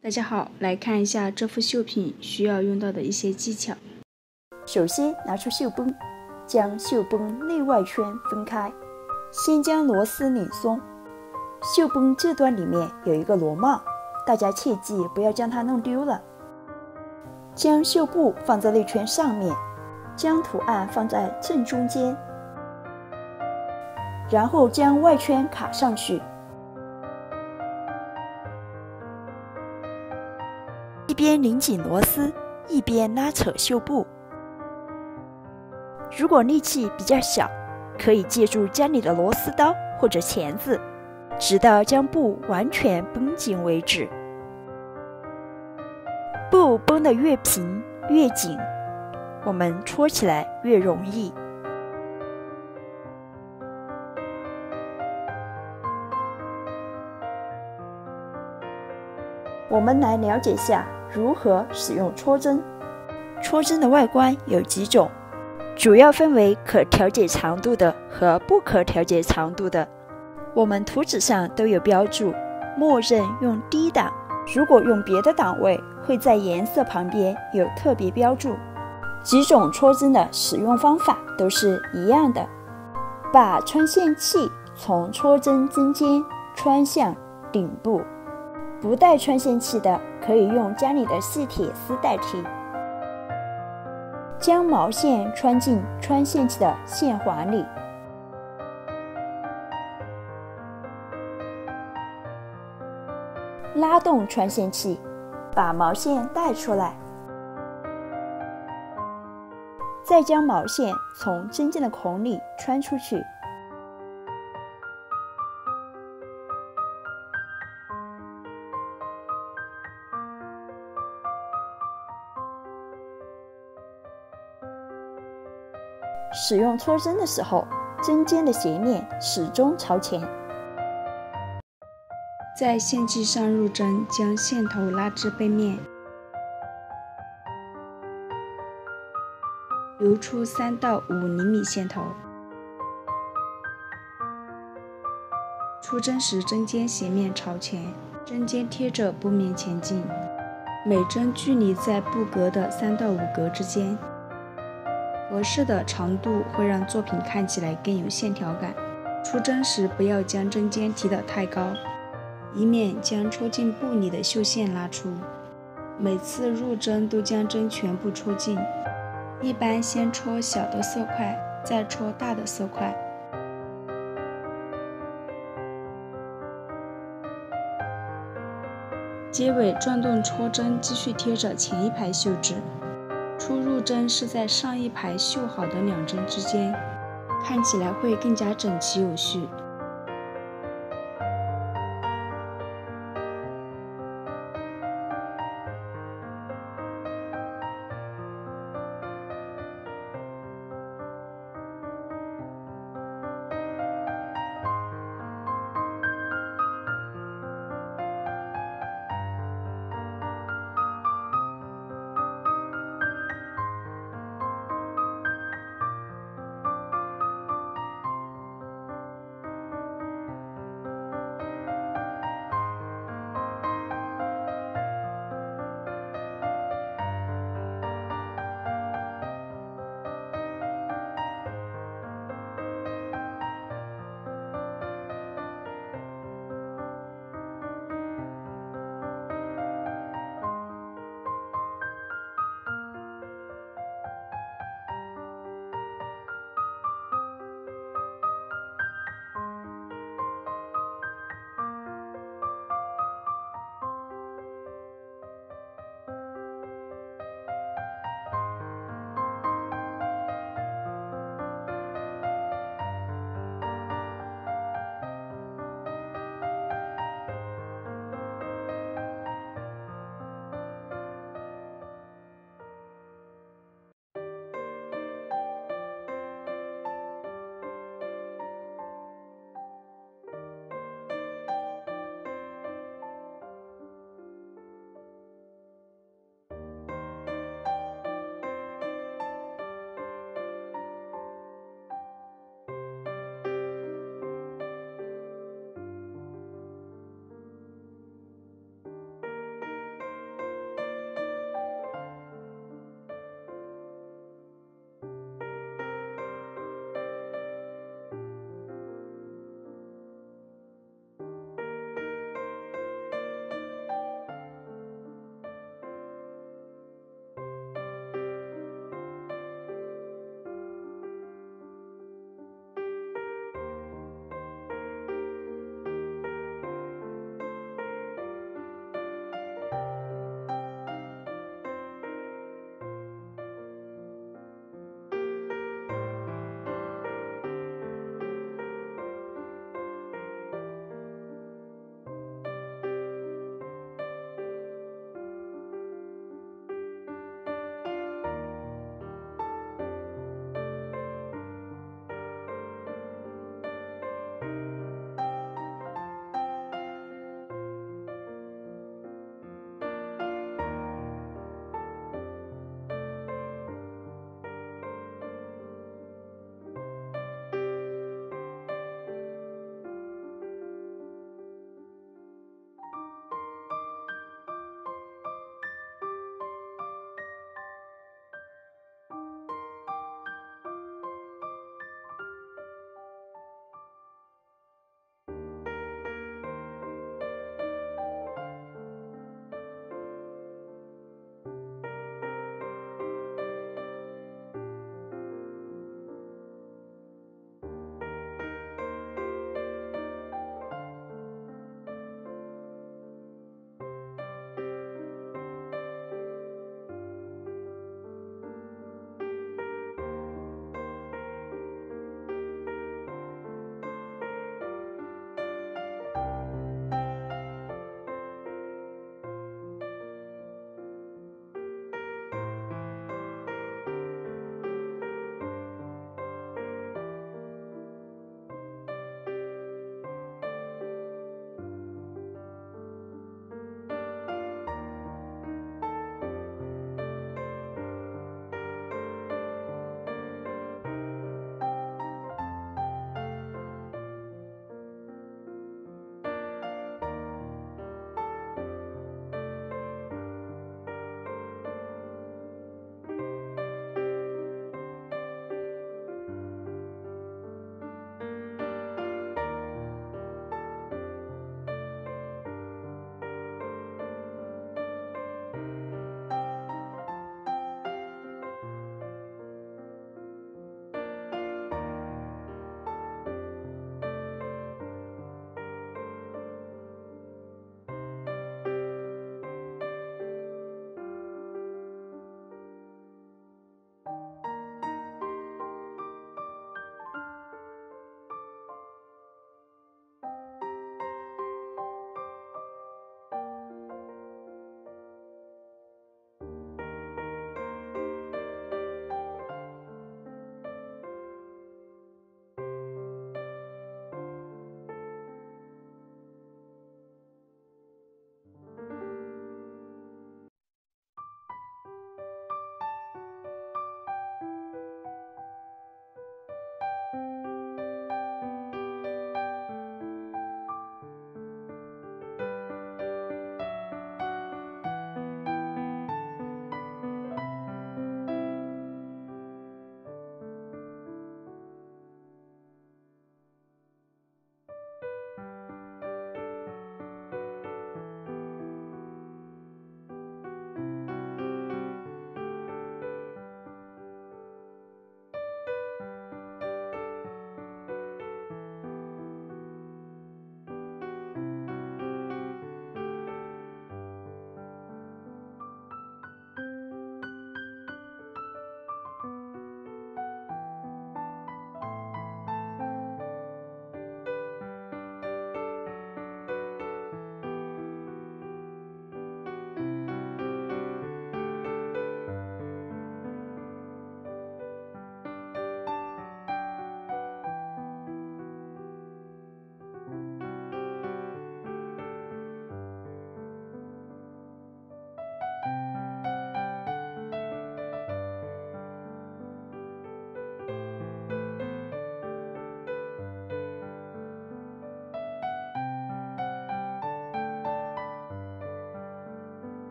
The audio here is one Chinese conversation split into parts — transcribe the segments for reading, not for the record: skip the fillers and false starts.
大家好，来看一下这副绣品需要用到的一些技巧。 首先拿出绣绷，将绣绷内外圈分开，先将螺丝拧松。绣绷这端里面有一个螺帽，大家切记不要将它弄丢了。将绣布放在内圈上面，将图案放在正中间，然后将外圈卡上去。一边拧紧螺丝，一边拉扯绣布。如果力气比较小，可以借助家里的螺丝刀或者钳子，直到将布完全绷紧为止。布绷得越平越紧，我们戳起来越容易。我们来了解下如何使用戳针。戳针的外观有几种，主要分为可调节长度的和不可调节长度的。我们图纸上都有标注，默认用低档，如果用别的档位，会在颜色旁边有特别标注。几种戳针的使用方法都是一样的，把穿线器从戳针针尖穿向顶部。不带穿线器的，可以用家里的细铁丝代替。将毛线穿进穿线器的线环里，拉动穿线器，把毛线带出来，再将毛线从针尖的孔里穿出去。使用戳针的时候，针尖的斜面始终朝前。 在线迹上入针，将线头拉至背面，留出3到5厘米线头。出针时针尖斜面朝前，针尖贴着布面前进，每针距离在布格的3到5格之间。合适的长度会让作品看起来更有线条感。出针时不要将针尖提得太高，以免将戳进布里的绣线拉出。每次入针都将针全部戳进，一般先戳小的色块，再戳大的色块。结尾转动戳针，继续贴着前一排绣纸。出入针是在上一排绣好的2针之间，看起来会更加整齐有序。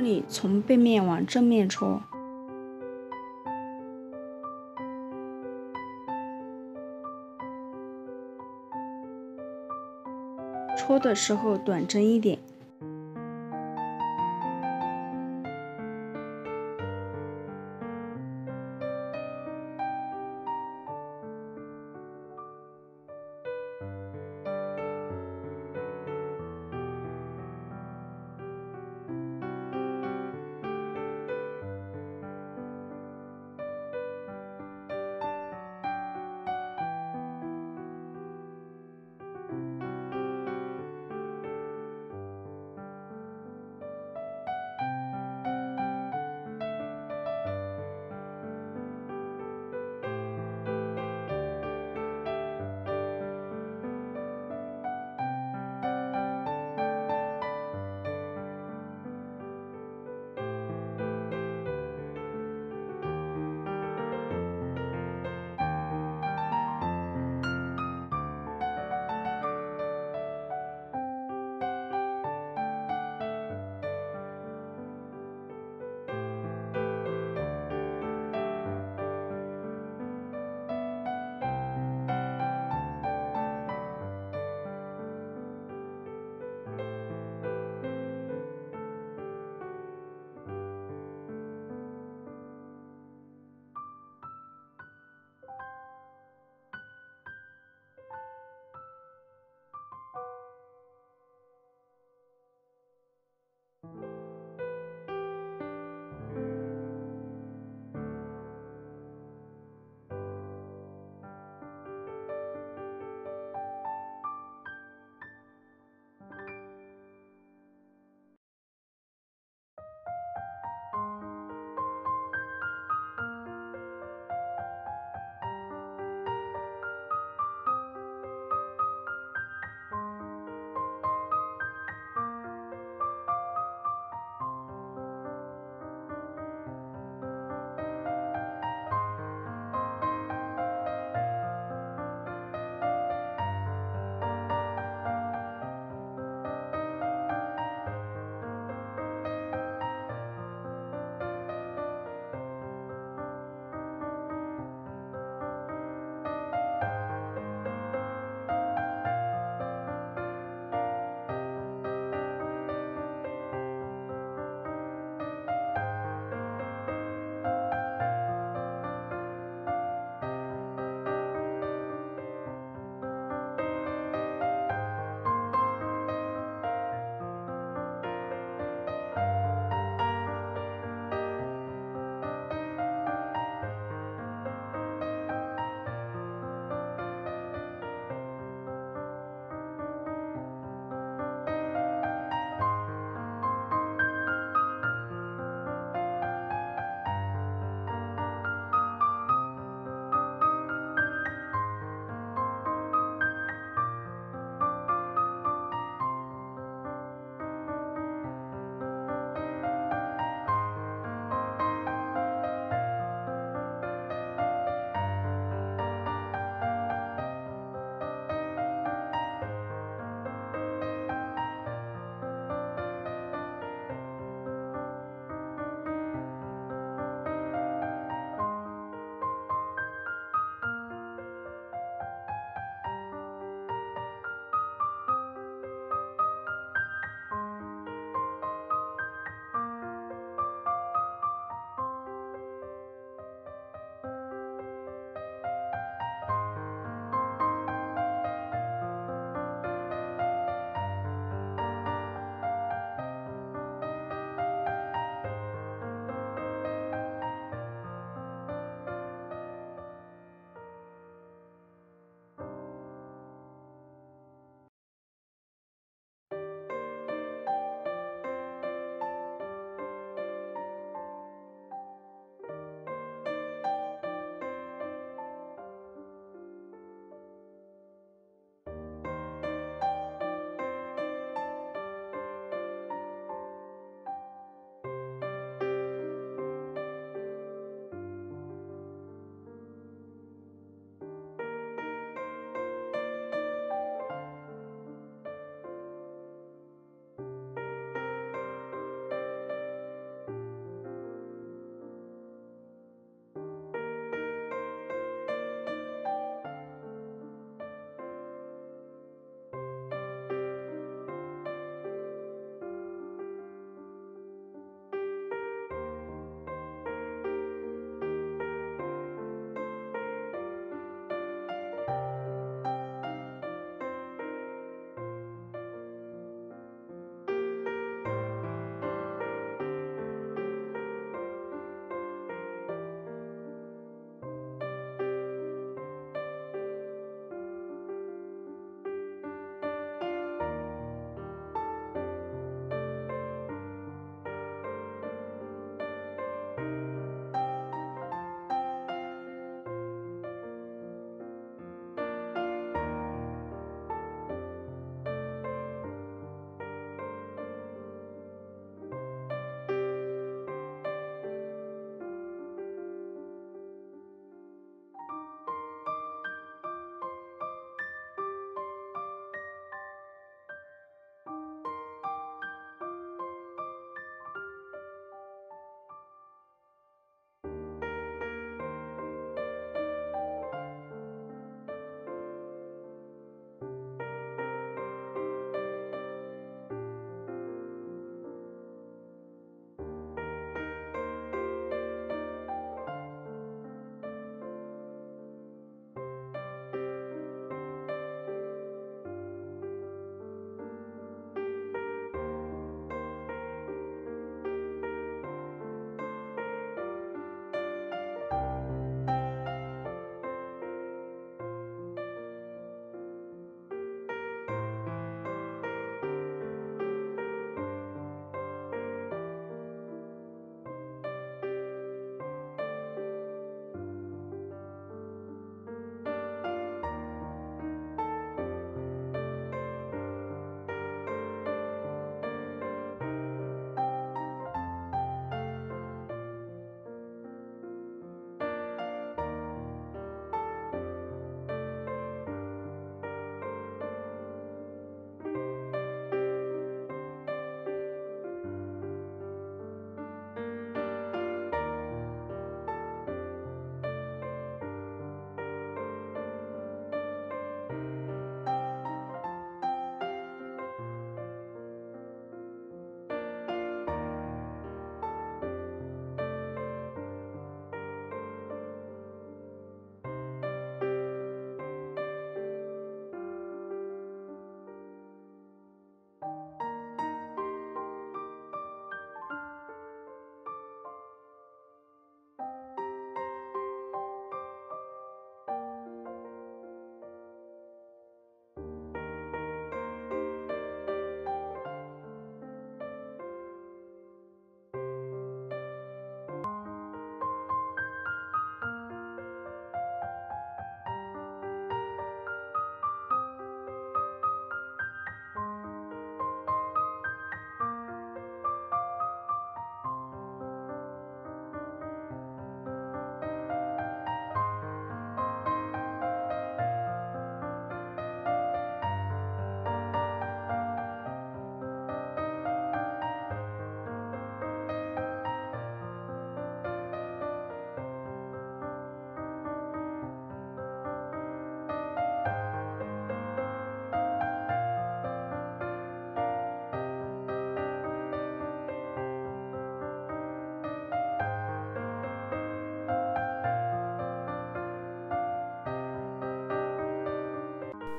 这里从背面往正面戳。戳的时候短针一点。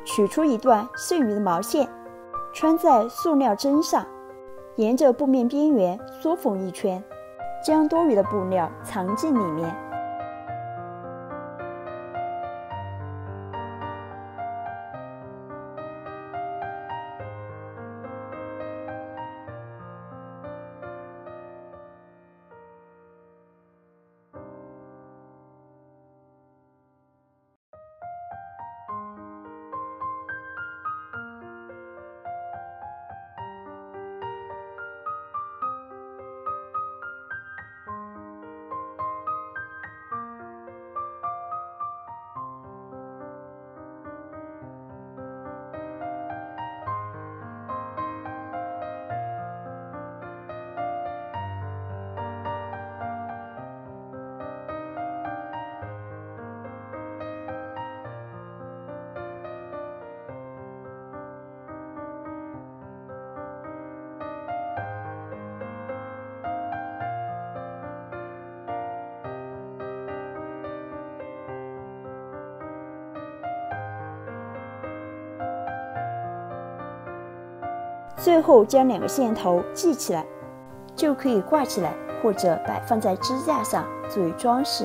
取出一段剩余的毛线，穿在塑料针上，沿着布面边缘缩缝一圈，将多余的布料藏进里面。最后将2个线头系起来，就可以挂起来或者摆放在支架上作为装饰。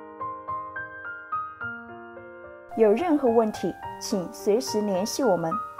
有任何问题，请随时联系我们。